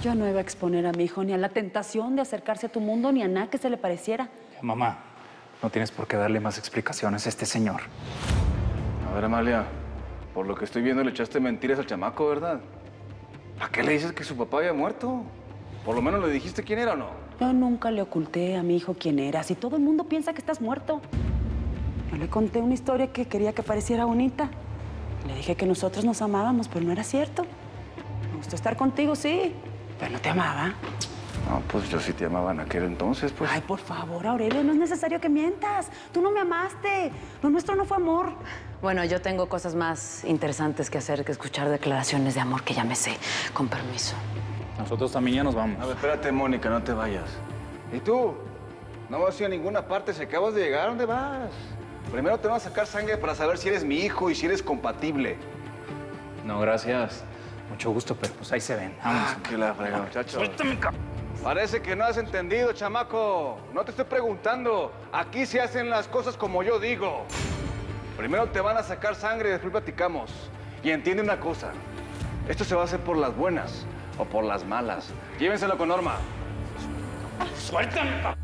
Yo no iba a exponer a mi hijo ni a la tentación de acercarse a tu mundo ni a nada que se le pareciera. Mamá, no tienes por qué darle más explicaciones a este señor. A ver, Amalia, por lo que estoy viendo le echaste mentiras al chamaco, ¿verdad? ¿A qué le dices que su papá había muerto? Por lo menos le dijiste quién era o no. Yo nunca le oculté a mi hijo quién eras y todo el mundo piensa que estás muerto. Yo le conté una historia que quería que pareciera bonita. Le dije que nosotros nos amábamos, pero no era cierto. Me gustó estar contigo, sí, pero no te amaba. No, pues yo sí te amaba en aquel entonces, pues. Ay, por favor, Aurelio, no es necesario que mientas. Tú no me amaste. Lo nuestro no fue amor. Bueno, yo tengo cosas más interesantes que hacer que escuchar declaraciones de amor que ya me sé. Con permiso. Nosotros también ya nos vamos. A ver, espérate, Mónica, no te vayas. ¿Y tú? No vas a ir a ninguna parte, si acabas de llegar, ¿dónde vas? Primero te van a sacar sangre para saber si eres mi hijo y si eres compatible. No, gracias. Mucho gusto, pero pues ahí se ven. Vamos. Que la frega, muchacho. Suéltame, Parece que no has entendido, chamaco. No te estoy preguntando. Aquí se hacen las cosas como yo digo. Primero te van a sacar sangre y después platicamos. Y entiende una cosa. Esto se va a hacer por las buenas o por las malas. Llévenselo con Norma. Suéltame, papá.